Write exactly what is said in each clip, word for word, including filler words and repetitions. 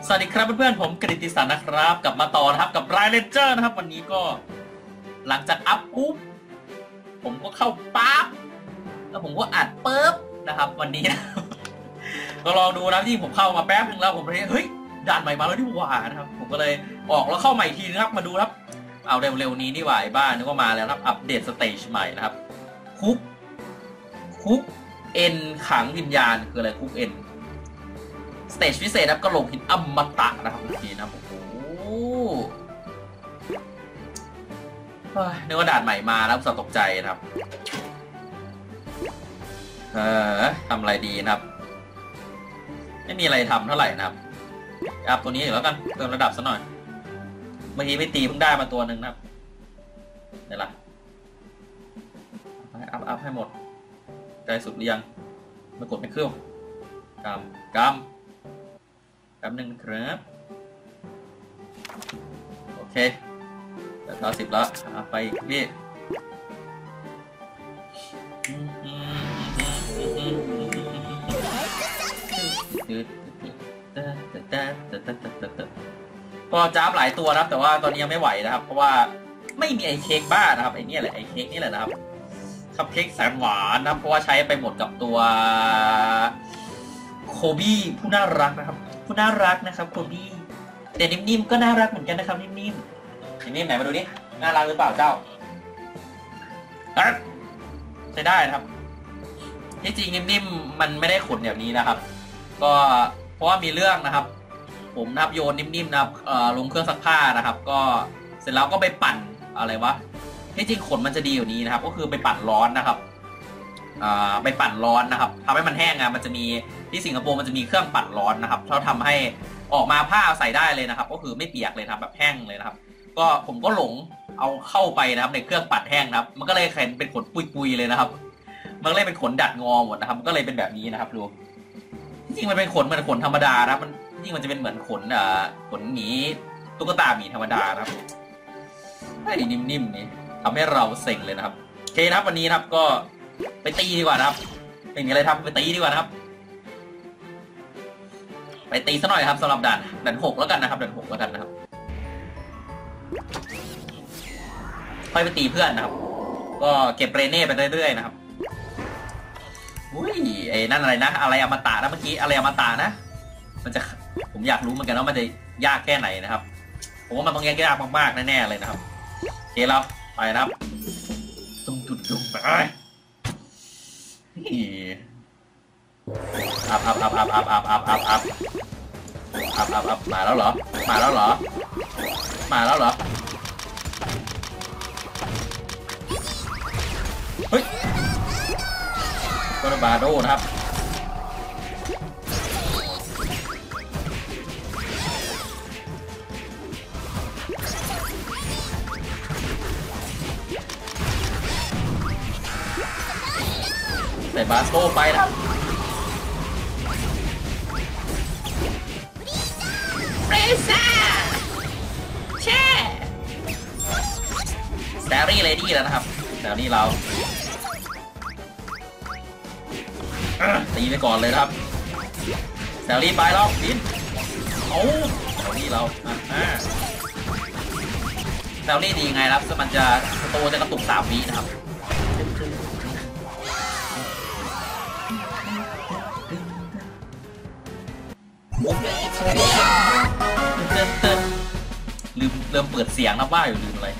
สวัสดีครับเพื่อนๆผมกฤติสันนะครับกลับมาต่อนะครับกับไรเลนเจอร์นะครับวันนี้ก็หลังจากอัพปุ๊บผมก็เข้าปั๊บแล้วผมก็อัดปุ๊บนะครับวันนี้ ก็ลองดูนะที่ผมเข้ามาแป๊บนึงแล้วผมเฮ้ยด่านใหม่มาแล้วที่หว่านะครับผมก็เลยออกแล้วเข้าใหม่ทีนะครับมาดูครับเอาเร็วๆนี้นี่หว่าบ้านนึกว่ามาแล้วครับอัปเดตสเตจใหม่นะครับคุกคุกเอ็นขังวิญญาณคืออะไรคุกเอ็นสเตจพิเศษนะครับก็ลงหินอมตะนะครับทุกทีนะครับโอ้โหนึกว่าด่านใหม่มาแล้วสะตกใจนะครับเออทำอะไรดีนะครับไม่มีอะไรทำเท่าไหร่นะครับอัพตัวนี้อีกแล้วกันเพิ่มระดับซะหน่อยเมื่อกี้ไม่ตีเพิ่งได้มาตัวหนึ่งนะครับเดี๋ยวละอัพอัพให้หมดได้สุดหรือยังมากดไม่เครื่องกำกำแป๊บนึงครับโอเคแต่เท่าสิบแล้วไปอีกพี่ก็จ้าบหลายตัวนะครับแต่ว่าตอนนี้ยังไม่ไหวนะครับเพราะว่าไม่มีไอเค้กบ้านะครับไอเนี่ยแหละไอเค้กนี่แหละนะครับคัพเค้กแสนหวานนะเพราะว่าใช้ไปหมดกับตัวโคบี้ผู้น่ารักนะครับผู้น่ารักนะครับโคบี้แต่นิ่มๆก็น่ารักเหมือนกันนะครับนิ่มๆนิ่มๆไหนมาดูดิน่ารักหรือเปล่าเจ้าใช้ได้นะครับที่จริงนิ่มๆมันไม่ได้ขนแบบนี้นะครับก็เพราะว่ามีเรื่องนะครับผมนะครับโยนนิ่มๆนะครับลงเครื่องซักผ้านะครับก็เสร็จแล้วก็ไปปั่นอะไรวะที่จริงขนมันจะดีอยู่นี้นะครับก็คือไปปั่นร้อนนะครับไปปั่นร้อนนะครับทำให้มันแห้งอ่ะมันจะมีที่สิงคโปร์มันจะมีเครื่องปั่นร้อนนะครับเขาทำให้ออกมาผ้าใส่ได้เลยนะครับก็คือไม่เปียกเลยครับแบบแห้งเลยนะครับก็ผมก็หลงเอาเข้าไปนะครับในเครื่องปั่นแห้งนะครับมันก็เลยเป็นขนปุยๆเลยนะครับมันเลยเป็นขนดัดงอหมดนะครับมันก็เลยเป็นแบบนี้นะครับดูที่จริงมันเป็นขนเหมือนขนธรรมดานะมันจริงมันจะเป็นเหมือนขนอ่าขนหมีตุ๊กตาหมีธรรมดานะครับไอ้นิ่มๆนี่ทำให้เราเซ็งเลยนะครับโอเคนะครับวันนี้นะครับก็ไปตีดีกว่านะครับไม่มีอะไรทำไปตีดีกว่านะครับไปตีซะหน่อยครับสำหรับด่านด่านหกแล้วกันนะครับด่านหกแล้วกันนะครับค่อยไปตีเพื่อนนะครับก็เก็บเรเน่ไปเรื่อยๆนะครับอุ้ยไอ้นั่นอะไรนะอะไรอมตะนะเมื่อกี้อะไรอมตะนะมันจะผมอยากรู้เหมือนกันว่ามันจะยากแค่ไหนนะครับผมว่ามันต้องยากยากมากๆแน่ๆเลยนะครับโอเคแล้วไปนะครับตุ้มตุ้มตุ้มไปอัพอัพอัพอัพอัพอัพอัพอัพอัพอัพอัพอัพมาแล้วเหรอมาแล้วเหรอมาแล้วเหรอเฮ้ยโคโนบาโดนะครับใส่บาสโต้ไปนะครับเรซ่าแช่สแตรี่เลดี้แล้วนะครับแตรี่เราตีไปก่อนเลยครับสแตรี่ไปแล้วดินโอ้สแตรี่เราอ่าสแตรี่ดีไงครับมันจะโตจะกระตุกสามวินะครับลืมเริ่มเปิดเสียงนะว่าอยู่ลืมอะไร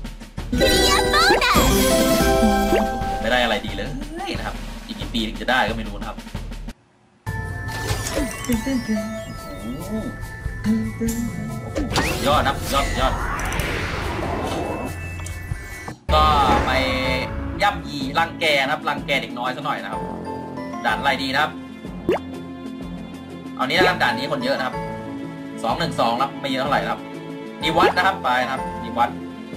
ไม่ได้อะไรดีเลยนะครับอีกกี่ปีถึงจะได้ก็ไม่รู้นะครับโอ้โหยอดนะยอดยอดก็ไปย่ำยีรังแกนะครับรังแกเด็กน้อยซะหน่อยนะครับด่านอะไรดีนะครับเอานี้นะครับด่านนี้คนเยอะนะครับสองหนึ่งสองครับไม่เยอะเท่าไหร่ครับนิวัฒนะครับไปนะครับนิวัฒ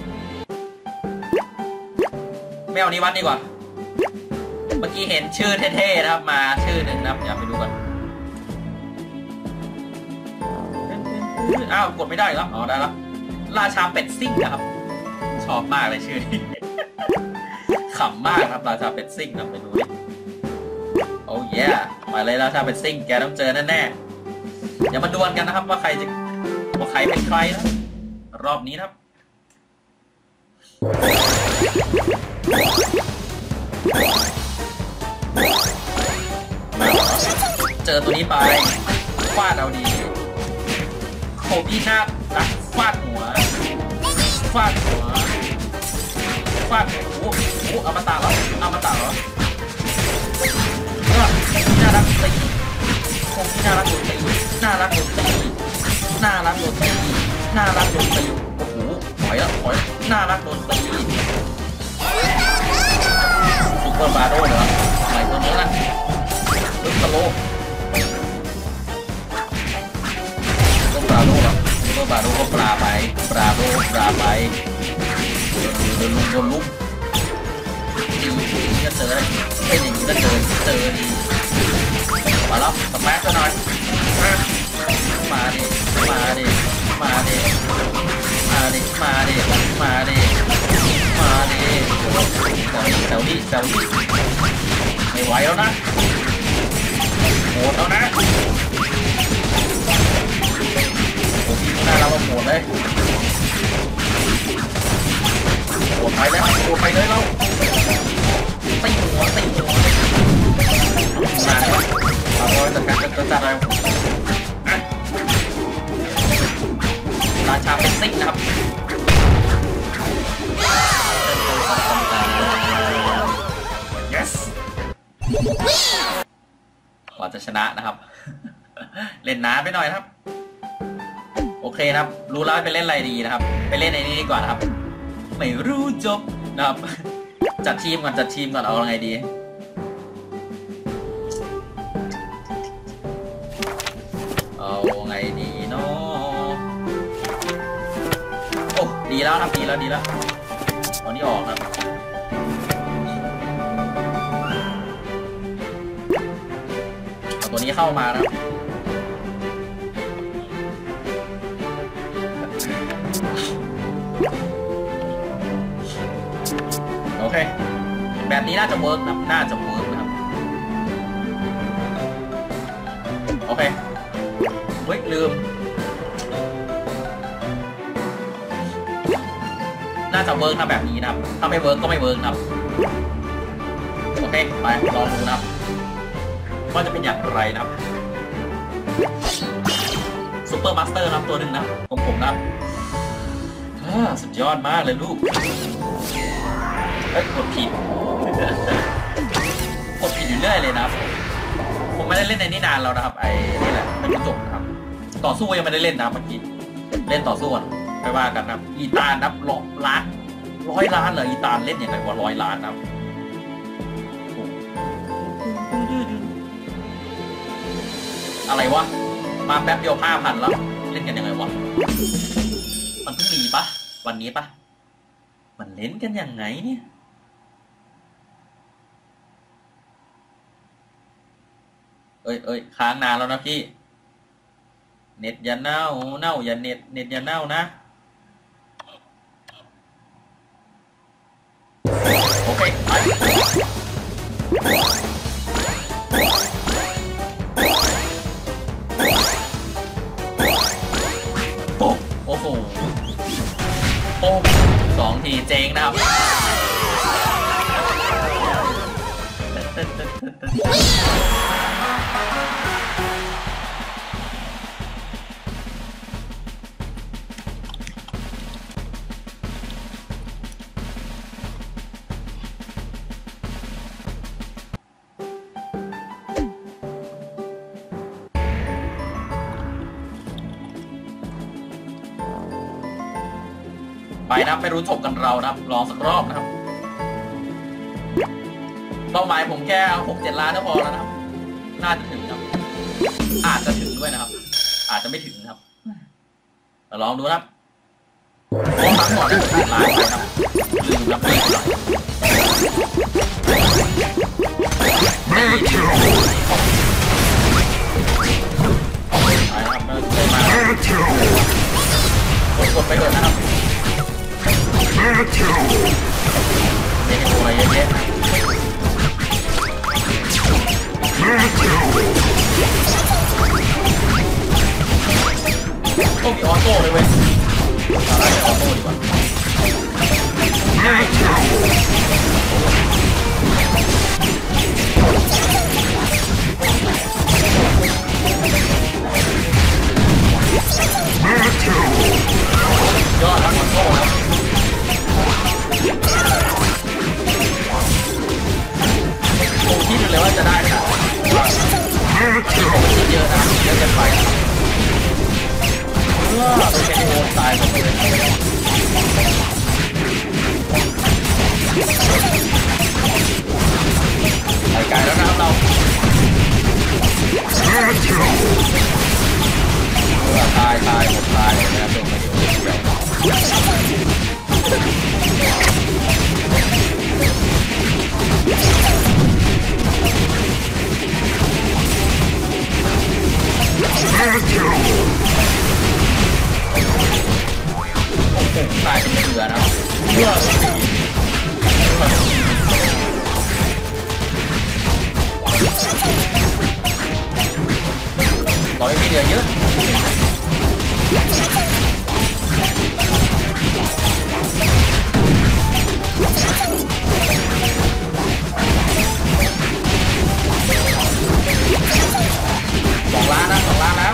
ไม่เอานิวัฒดีกว่าเมื่อกี้เห็นชื่อเท่ๆนะครับมาชื่อหนึ่งนะครับอย่าไปดูกันอ้าวกดไม่ได้แล้วอ๋อได้แล้วราชาเป็ดซิ่งนะครับชอบมากเลยชื่อนี้ขำมากครับราชาเป็ดซิ่งนะไปดูดิโอ้ยมาเลยราชาเป็ดซิ่งแกต้องเจอแน่ๆเดี๋ยวมาดวลกันนะครับว่าใครจะว่าใครเป็นใครนะรอบนี้นะครับเจอตัวนี้ไปฟาดเอาดีโคบี้หน้ารักฟาดหัวฟาดหัวฟาดโอ้โหเอามาตาแล้วเอามาตาแล้วน่ารักตีโคบี้น่ารักโดนตีน่ารักโดนตีน่ารักโดนตีน่ารักโดนตีโอ้โหถอยแล้วถอยน่ารักโดนตีซุปเปอร์บาโร่เหรอไหนตัวนี้ล่ะซุปเปอร์โลซุปเปอร์บาโร่เหรอซุปเปอร์บาโร่ก็ปลาไปปลาโร่ปลาไปโดนลุมโดนลุมนี่ก็เจอเลยเป็นอย่างนี้ก็เจอเจอดีมาแล้วสแมัคซะหน่อยมาดิมาดิมาดิมาดิมาดิมาดิมาดิแถวนี้แถวนี้ไม่ไหวแล้วนะโหดแล้วนะโอ้พี่หน้าเราโหดเลยโหดไปแล้วโหดไปเลยเราตีหัวตีหัวมาเอาเลยจัดการจัดการอะไรราชาเป็นซิกนะครับyes กว่าจะชนะนะครับเล่นน้ำไปหน่อยนะครับโอเคนะครับรู้แล้วไปเล่นอะไรดีนะครับไปเล่นในนี้ดีกว่านะครับไม่รู้จบนะครับจัดทีมก่อนจัดทีมก่อนเอาไงดีเอาไงดีเนาะโอ้ดีแล้วครับดีแล้วดีแล้วตอนนี้ออกครับเอาตัวนี้เข้ามานะโอเคแบบนี้น่าจะเวิร์กนะน่าจะเวิร์กนะครับโอเคเฮ้ยลืมน่าจะเวิร์กนะแบบนี้นะครับถ้าไม่เวิร์กก็ไม่เวิร์กนะครับโอเคไปลองดูนะครับว่าจะเป็นอย่างไรนะครับซุปเปอร์มาสเตอร์นะครับตัวหนึ่งนะของผมนะครับสุดยอดมากเลยลูกเอ้ยกดผิดกดผิดอยู่เรื่อยเลยนะครับผมไม่ได้เล่นในนี้นานแล้วนะครับไอ้นี่แหละไม่จบนะครับต่อสู้ยังไม่ได้เล่นนะเมื่อกี้เล่นต่อสู้กันไปว่ากันนะอีตาลนับร้อยล้านร้อยล้านเลยอีตาลเล่นยังไงวะร้อยล้านนะอะไรวะมาแป๊บเดียวห้าพันแล้วเล่นกันยังไงวะมันเพิ่งมีปะวันนี้ปะมันเล่นกันยังไงเนี่ยเอ้ยเอ้ยค้างนานแล้วนะพี่เน็ตอย่าเน่าเน่าอย่าเน็ตเน็ตอย่าเน่านะโอเคไปโอ้โอ้โหโอ้สองทีเจ๊งนะครับไปนะครับไม่รู้จบกันเรานะครับรอสักรอบนะครับเป้าหมายผมแค่หกเจ็ดล้านก็พอแล้วนะครับน่าจะถึงครับอาจจะถึงด้วยนะครับอาจจะไม่ถึงครับแต่ลองดูนะครับลองทำก่อนได้หกเจ็ดล้านไปครับลืมครับไม่ไปครับเลยมากดไปก่อนนะครับเด็กตัวอะไรเยอะแยะโอ้มีออโต้เลยเว้ยเอาละออโต้ดีกว่ายอดทั้งออโต้ครับผมคิดเลยว่าจะได้นะผมคิดเยอะนะเยอะเกินไปเออเป็นแค่โดนตายหมดเลยไปไกลแล้วนะครับเราตายตายหมดตายเลยนะโดนไปเดียวเดียวตายเป็นเสือนะเพื่อต่อยมีเดียวเยอะสองล้านนะสองล้านแล้ว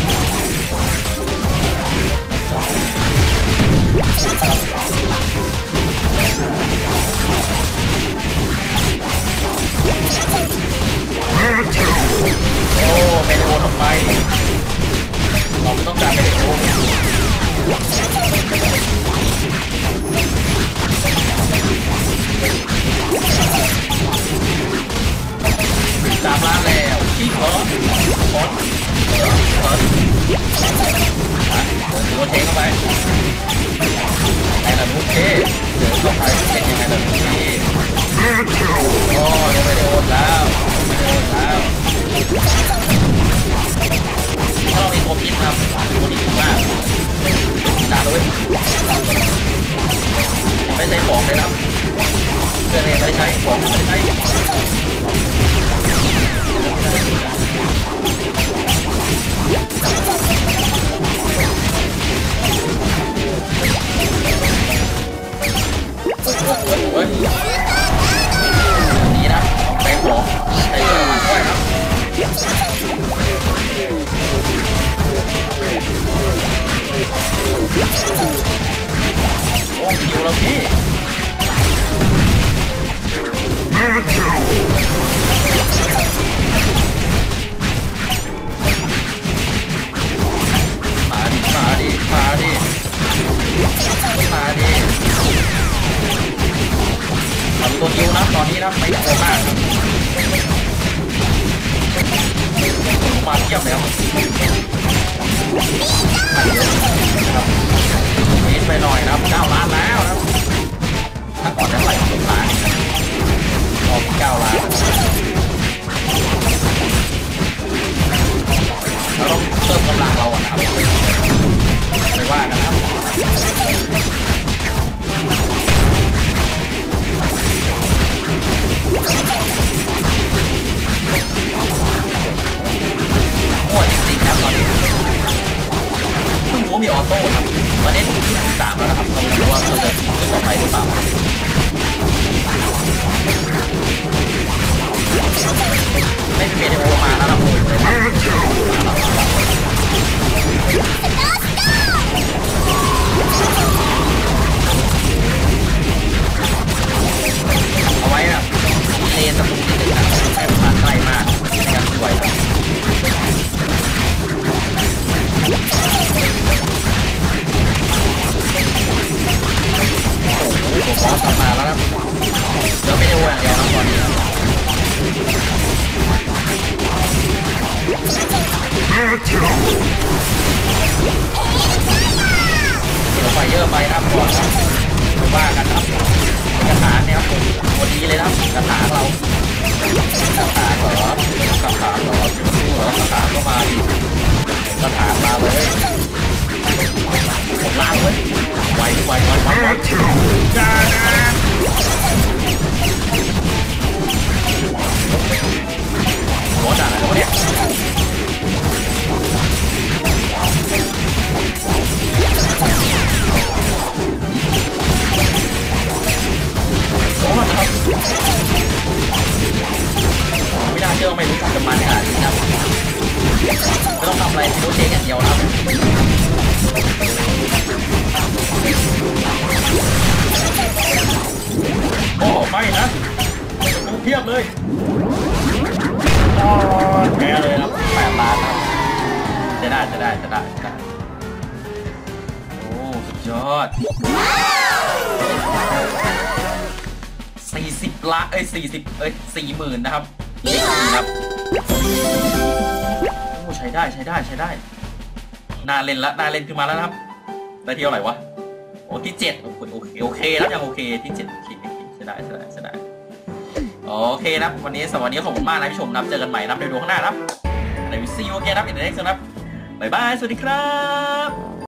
โอ้เมโลทำไมเราไม่ต้องการเมโลตามร้านแล้วขี้ขอขอขอเดินถือว่าเทเข้าไปไอ้ระนุเทเดินเข้าไปเป็นยังไงระนุเทโอ้ยังไม่ได้โอนแล้วไม่ได้โอนแล้วถ้าเรามีโคพิษครับโคดีมากด่าเลยไม่ใช่ของเลยครับเพื่อนเองไม่ใช้ของไม่ใช้เฮ้ยนี่นะไปของใช้เรื่องมันด้วยครับโอ้ยอยู่แล้วพี่มาดิมาดิมาดิมาดิทำตัวคิวนะตอนนี้นะไม่โกงมากมาเทียบแล้วนิดไปหน่อยนะเก้าล้านแล้วนะถ้าก่อนจะใส่สิบล้านออกเก้าล้านเราต้องเพิ่มกำลังเราอ่ะครับไม่ว่ากันครับโอ้ยจริงๆครับตอนนี้เพิ่งรู้ว่ามีออโต้ครับตอนนี้ผมที่สามแล้วนะครับเราไม่รู้ว่าเราจะขึ้นต่อไปหรือเปล่าไม่เป็นเมนูมาแล้วครับผมเอาไว้นะเลนตรงนี้ติดนะให้ผ่านใกล้มากยังสวยครับโอ้โหบอสกลับมาแล้วนะเดี๋ยวไม่ได้วนอย่างเดียวนะตอนนี้นะเดี๋ยวไฟเยอะไปครับก่อนครับว่ากันครับกระถางเนี่ยครับพอดีเลยครับกระถางเรากระถางเหรอกระถางเหรอดูเหรอกระถางก็มาดิกระถางมาเลยผมล่างเลยไวไวไวไวไวจ้านะหัวด่าอะไรวะเนี่ยโอเคอย่างเดียวครับโอ้ไม่นะกูเพียบเลยแพ้เลยครับแปดล้านครับจะได้จะได้จะได้จะได้โอ้สุดยอดสี่สิบล้านเอ้ยสี่สิบเอ้ยสี่หมื่นนะครับเล็กดีครับโอ้ใช้ได้ใช้ได้ใช้ได้น่าเล่นละน่าเล่นขึ้นมาแล้วนะครับได้ที่เท่าไหร่วะโอ้ที่เจ็ดโอเคโอเคโอเคแล้วยังโอเคที่เจ็ดโอเคใช้ได้ใช้ได้ใช้ได้โอเคนะวันนี้สวัสดีขอบคุณมากนะผู้ชมนะเจอกันใหม่นะในดูข้างหน้านะในวิซีโอเคนะอินเทอร์เน็ตนะครับบ๊ายบายสวัสดีครับ